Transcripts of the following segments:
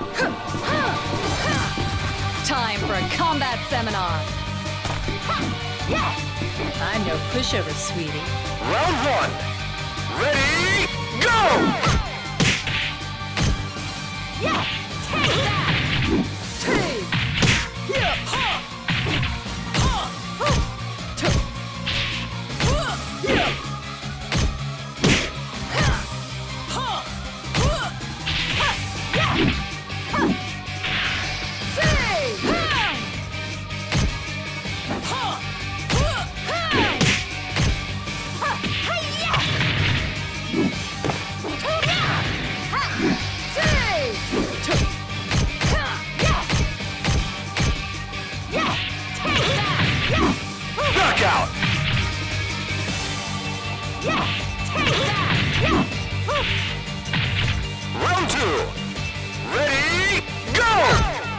Time for a combat seminar. I'm no pushover, sweetie. Round one. Ready, go! Yeah, take that! Take! Yeah, ha! Ha! Yeah! Ha! Yeah! Knockout! Round two. Ready, go!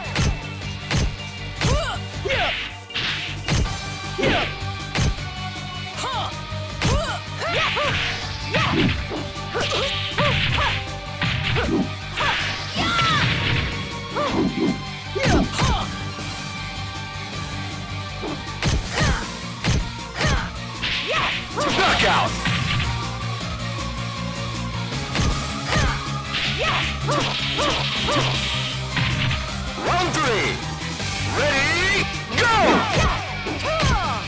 Knockout! Round three. Ready, go!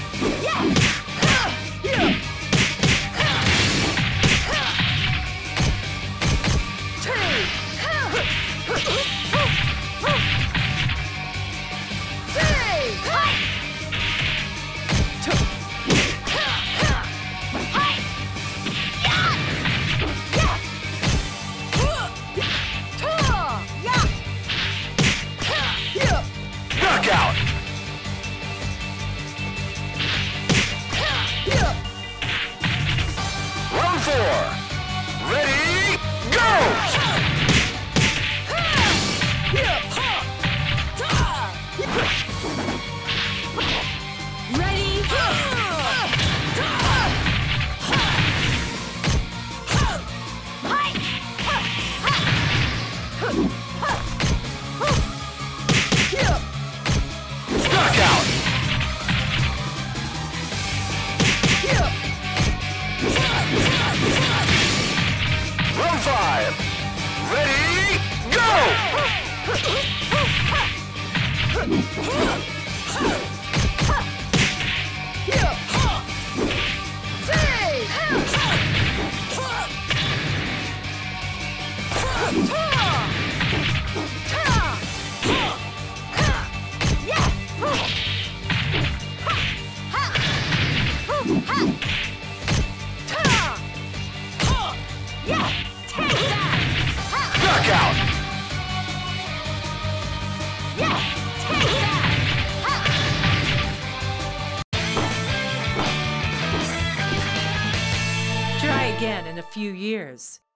Knockout! Round four. Ready, go! Ready? Knockout! Round five. Ready, go! Knockout! Try again in a few years.